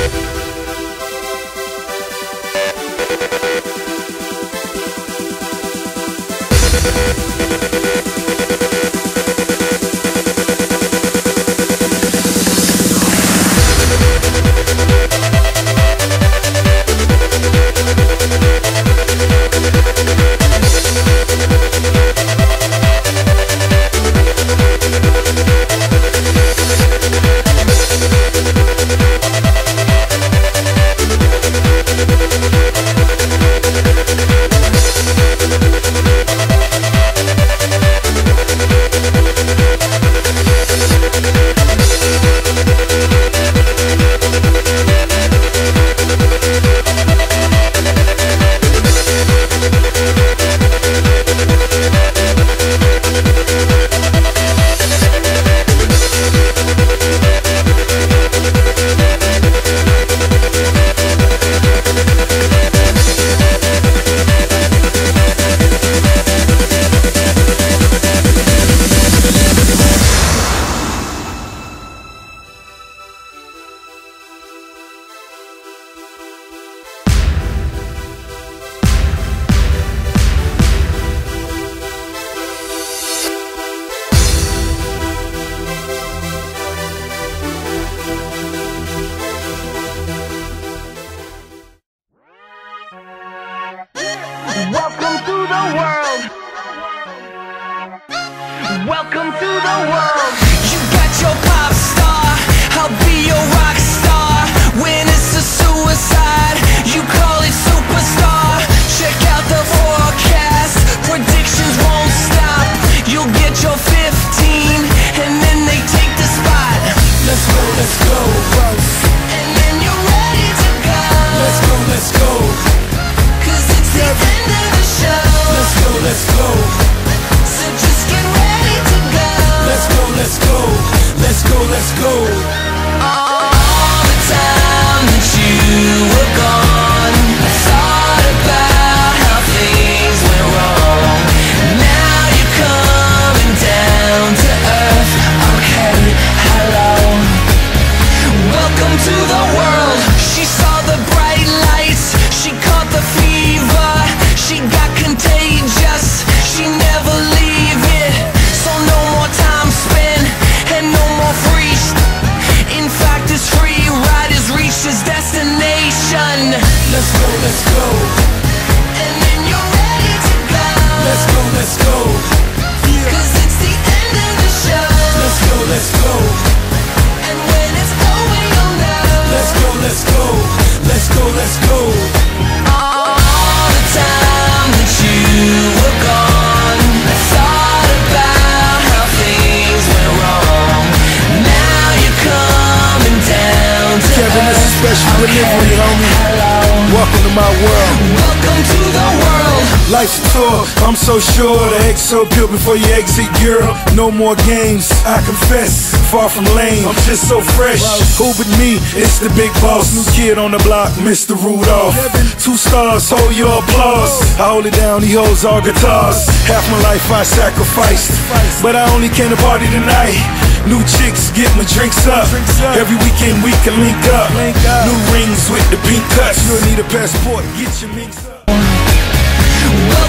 Welcome to the world. Welcome to the world. You got your pop star, I'll be your rock star. When it's a suicide, you call it superstar. Check out the forecast, predictions won't stop. You'll get your 15, and then they take the spot. Let's go, let's go. And then you're ready to go. Let's go, let's go. The end of the show. Let's go, let's go. So just get ready to go. Let's go, let's go. Let's go, let's go. All the time that you were gone, I thought about how things went wrong. Now you're coming down to earth. Okay, hello. Welcome to the world. She saw the bright lights. She caught the fever. She got contagious, she never leave it. So no more time spent, and no more free. In fact, this free ride has reached its destination. Let's go, let's go. And then you're ready to go. Let's go, let's go. Cause it's the end of the show. Let's go, let's go. And when it's over, you'll know. Let's go, let's go. Let's go, let's go. All the time that you were gone, I thought about how things went wrong. Now you're coming down to Kevin, this is special delivery, homie. Hello. Welcome to my world. Welcome to the world. Life's a tour, I'm so sure. The X so pure before you exit Europe. No more games, I confess. Far from lame, I'm just so fresh. Who but me? It's the big boss. New kid on the block, Mr. Rudolph. 2 stars, hold your applause. I hold it down, he holds all guitars. Half my life I sacrificed, but I only came to party tonight. New chicks, get my drinks up. Every weekend we can link up. New rings with the pink cuts. You'll need a passport, get your minks up.